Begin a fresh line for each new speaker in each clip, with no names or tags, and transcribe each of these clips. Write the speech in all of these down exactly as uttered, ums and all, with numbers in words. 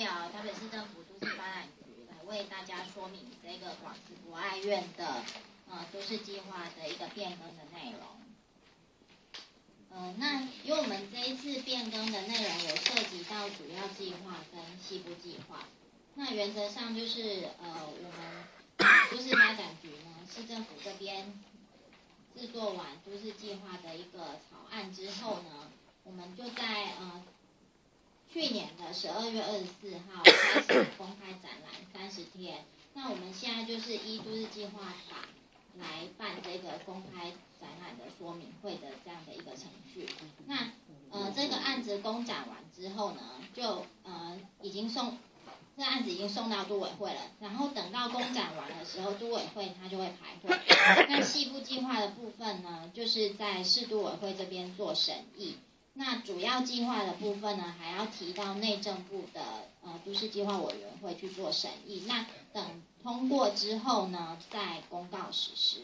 表台北市政府都市发展局来为大家说明这个广慈博爱院的呃都市计划的一个变更的内容。呃，那因为我们这一次变更的内容有涉及到主要计划跟细部计划，那原则上就是呃我们都市发展局呢，市政府这边制作完都市计划的一个草案之后呢，我们就在呃去年的十二月二十四号开始公开展览三十天。那我们现在就是依都市计划法来办这个公开展览的说明会的这样的一个程序。那呃这个案子公展完之后呢，就呃已经送这案子已经送到都委会了，然后等到公展完的时候，都委会它就会排会。那细部计划的部分呢，就是在市都委会这边做审议。那主要计划的部分呢，还要提到内政部的呃都市计划委员会去做审议。那等通过之后呢，再公告实施。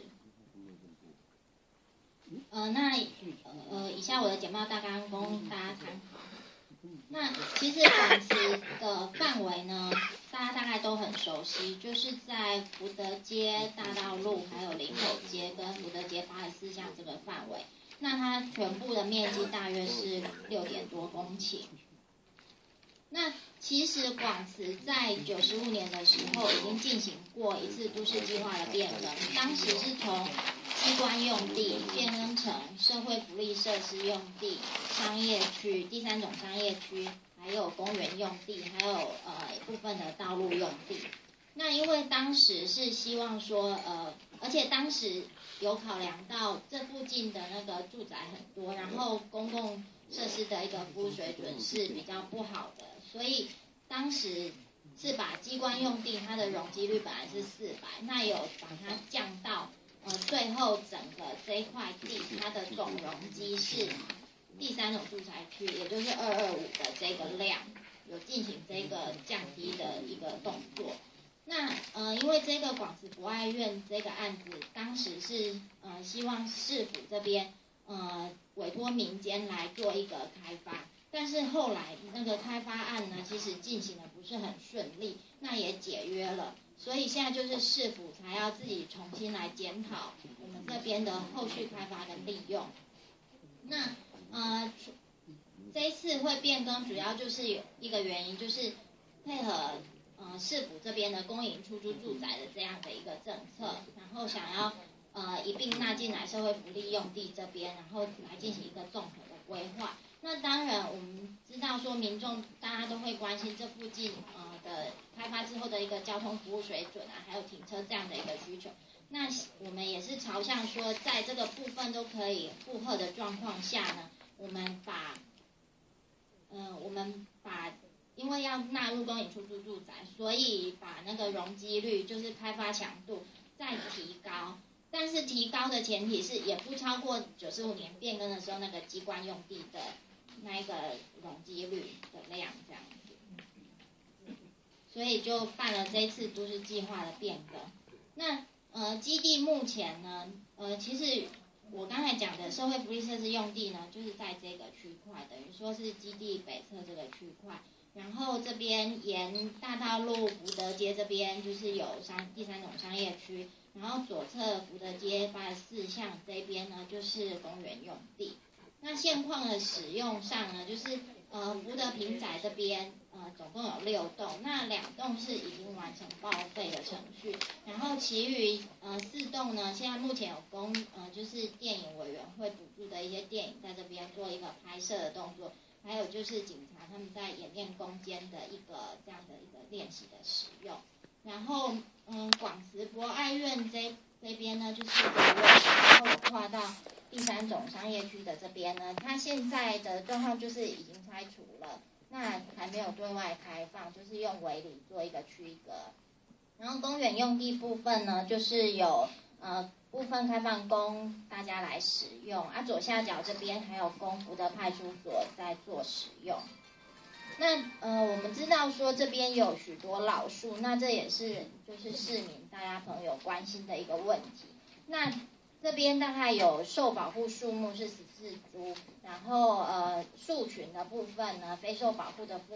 呃，那呃以下我的简报大纲供大家参考。那其实广慈的范围呢，大家大概都很熟悉，就是在福德街、大道路、还有林口街跟福德街八十四巷这个范围。那它全部的面积大约是六点多公顷。那其实广慈在九十五年的时候已经进行过一次都市计划的变更，当时是从机关用地变更成社会福利设施用地、商业区、第三种商业区，还有公园用地，还有呃部分的道路用地。那因为当时是希望说呃，而且当时有考量到这附近的那个住宅很多，然后公共设施的一个服务水准是比较不好的，所以当时是把机关用地它的容积率本来是四百，那有把它降到呃最后整个这一块地它的总容积是第三种住宅区，也就是二二五的这个量，有进行这个降低的一个动作。那呃，因为这个广慈博爱院这个案子，当时是呃希望市府这边呃委托民间来做一个开发，但是后来那个开发案呢，其实进行的不是很顺利，那也解约了，所以现在就是市府才要自己重新来检讨我们这边的后续开发跟利用。那呃这一次会变更，主要就是有一个原因，就是配合。呃，市府这边的公营出租住宅的这样的一个政策，然后想要呃一并纳进来社会福利用地这边，然后来进行一个综合的规划。那当然，我们知道说民众大家都会关心这附近呃的开发之后的一个交通服务水准啊，还有停车这样的一个需求。那我们也是朝向说，在这个部分都可以负荷的状况下呢，我们把呃我们把。因为要纳入公营出租住宅，所以把那个容积率，就是开发强度再提高。但是提高的前提是也不超过九十五年变更的时候那个机关用地的那一个容积率的量这样子。所以就办了这次都市计划的变更。那呃基地目前呢，呃其实我刚才讲的社会福利设施用地呢，就是在这个区块，等于说是基地北侧这个区块。然后这边沿大道路福德街这边就是有商第三种商业区，然后左侧福德街八十四巷这边呢就是公园用地。那现况的使用上呢，就是呃福德平宅这边呃总共有六栋，那两栋是已经完成报废的程序，然后其余呃四栋呢，现在目前有公呃就是电影委员会补助的一些电影在这边做一个拍摄的动作。还有就是警察他们在演练攻坚的一个这样的一个练习的使用。然后嗯，广慈博爱院这这边呢，就是然后跨到第三种商业区的这边呢，它现在的状况就是已经拆除了，那还没有对外开放，就是用围篱做一个区隔。然后公园用地部分呢，就是有呃。部分开放供大家来使用，啊，左下角这边还有供福德派出所在做使用。那呃，我们知道说这边有许多老树，那这也是就是市民大家朋友关心的一个问题。那这边大概有受保护树木是十四株，然后呃树群的部分呢，非受保护的部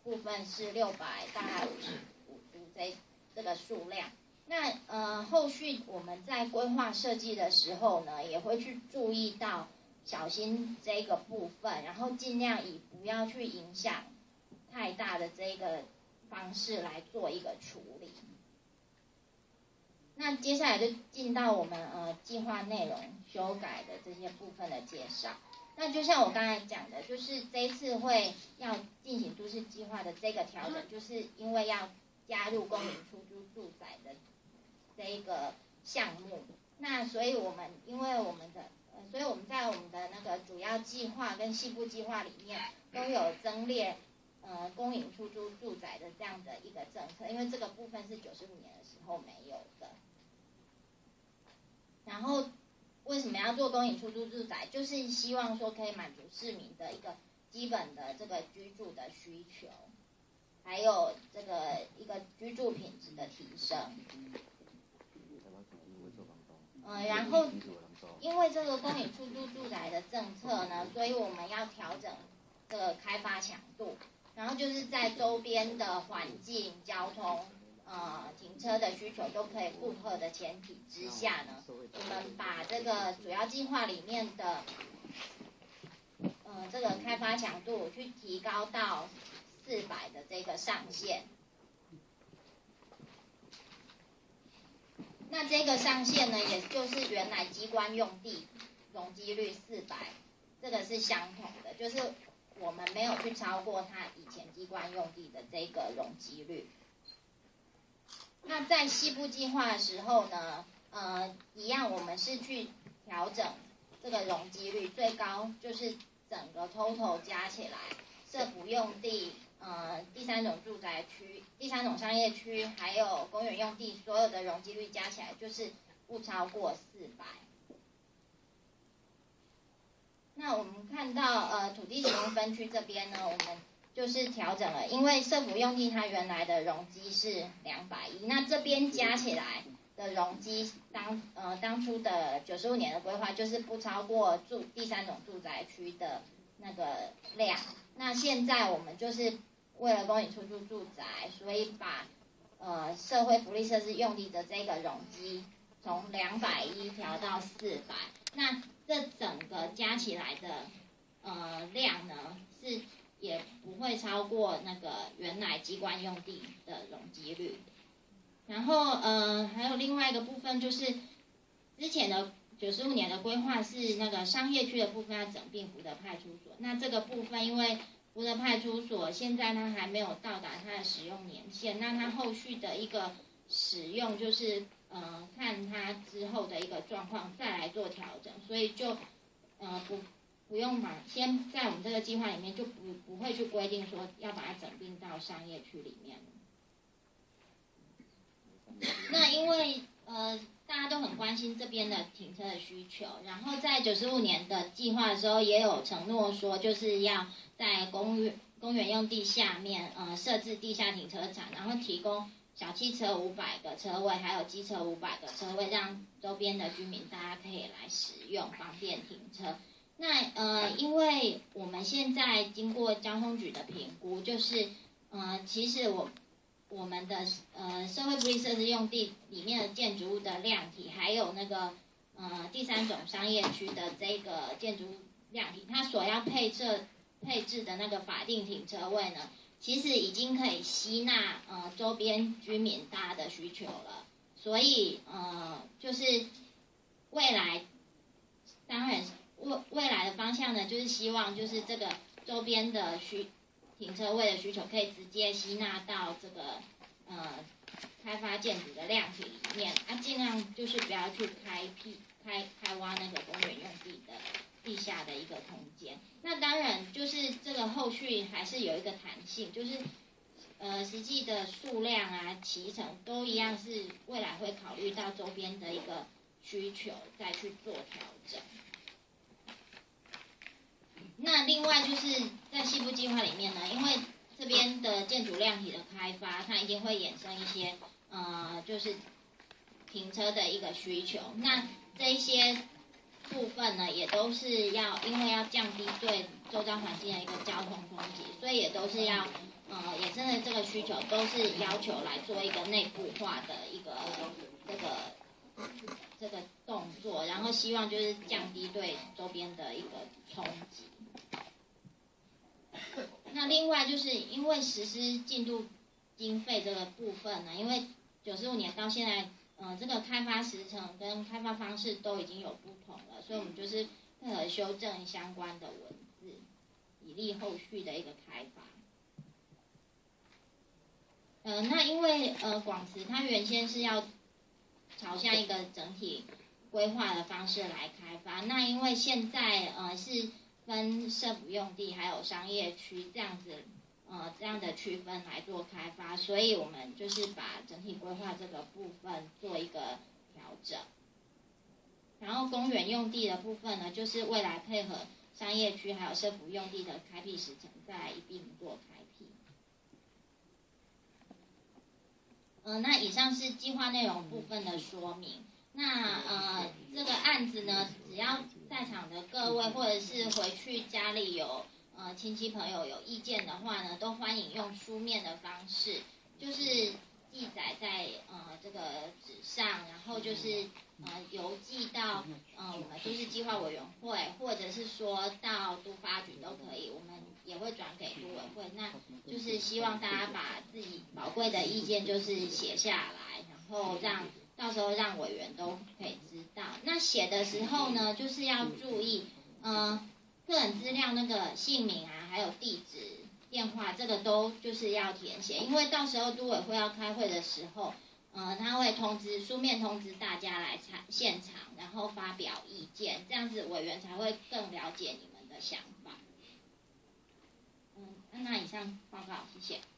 部分是六百大概五十五株这这个数量。那呃后续我们在规划设计的时候呢，也会去注意到小心这个部分，然后尽量以不要去影响太大的这个方式来做一个处理。那接下来就进到我们呃计划内容修改的这些部分的介绍。那就像我刚才讲的，就是这一次会要进行都市计划的这个调整，就是因为要加入公营出租住宅的这一个项目。那所以我们因为我们的呃，所以我们在我们的那个主要计划跟细部计划里面都有增列呃公营出租住宅的这样的一个政策，因为这个部分是九十五年的时候没有的。然后为什么要做公营出租住宅？就是希望说可以满足市民的一个基本的这个居住的需求，还有这个一个居住品质的提升。嗯、呃，然后因为这个公营出租住宅的政策呢，所以我们要调整这个开发强度，然后就是在周边的环境、交通、呃停车的需求都可以负荷的前提之下呢，我们把这个主要计划里面的呃这个开发强度去提高到四百的这个上限。那这个上限呢，也就是原来机关用地容积率四百，这个是相同的，就是我们没有去超过它以前机关用地的这个容积率。那在细部计划的时候呢，呃，一样我们是去调整这个容积率，最高就是整个 total 加起来，社福用地、呃第三种住宅区、第三种商业区，还有公园用地，所有的容积率加起来就是不超过四百。那我们看到呃土地使用分区这边呢，我们就是调整了，因为社福用地它原来的容积是两百一，那这边加起来的容积当呃当初的九十五年的规划就是不超过住第三种住宅区的那个量。那现在我们就是为了公营出租住宅，所以把呃社会福利设施用地的这个容积从两百一调到四百。那这整个加起来的呃量呢是也不会超过那个原来机关用地的容积率。然后呃还有另外一个部分就是之前的九十五年的规划是那个商业区的部分要整并福德派出所，那这个部分因为福德派出所现在它还没有到达它的使用年限，那它后续的一个使用就是呃看它之后的一个状况再来做调整，所以就呃不不用把先在我们这个计划里面就不不会去规定说要把它整并到商业区里面。那因为呃大家都很关心这边的停车的需求，然后在九十五年的计划的时候也有承诺说就是要在公园公园用地下面呃设置地下停车场，然后提供小汽车五百个车位，还有机车五百个车位，让周边的居民大家可以来使用，方便停车。那呃，因为我们现在经过交通局的评估，就是呃，其实我我们的呃社会福利设施用地里面的建筑物的量体，还有那个呃第三种商业区的这个建筑物量体，它所要配置配置的那个法定停车位呢，其实已经可以吸纳呃周边居民大家的需求了，所以呃就是未来当然未未来的方向呢，就是希望就是这个周边的需停车位的需求可以直接吸纳到这个呃开发建筑的量体里面，啊尽量就是不要去开辟开开挖那个公园用地的地下的一个空间。那当然就是这个后续还是有一个弹性，就是呃实际的数量啊、期程都一样，是未来会考虑到周边的一个需求再去做调整。那另外就是在细部计划里面呢，因为这边的建筑量体的开发，它一定会衍生一些呃就是停车的一个需求。那这一些部分呢，也都是要因为要降低对周遭环境的一个交通冲击，所以也都是要呃衍生的这个需求，都是要求来做一个内部化的一个这个这个动作，然后希望就是降低对周边的一个冲击。那另外就是因为实施进度经费这个部分呢，因为九十五年到现在，呃，这个开发时程跟开发方式都已经有不同了，所以我们就是配合修正相关的文字，以利后续的一个开发。呃，那因为呃广慈它原先是要朝向一个整体规划的方式来开发，那因为现在呃是分社府用地还有商业区这样子呃这样的区分来做开发，所以我们就是把整体规划这个部分做一个调整。然后公园用地的部分呢，就是未来配合商业区还有社府用地的开辟时程再一并做开辟。呃，那以上是计划内容部分的说明。那呃，这个案子呢，只要在场的各位或者是回去家里有呃亲戚朋友有意见的话呢，都欢迎用书面的方式，就是记载在呃这个纸上，然后就是呃邮寄到呃我们都市计划委员会，或者是说到都发局都可以，我们也会转给都委会。那就是希望大家把自己宝贵的意见就是写下来，然后让到时候让委员都可以知道。那写的时候呢，就是要注意，呃，个人资料那个姓名啊，还有地址、电话，这个都就是要填写，因为到时候都委会要开会的时候，呃，他会通知书面通知大家来参现场，然后发表意见，这样子委员才会更了解你们的想法。嗯，那以上报告，谢谢。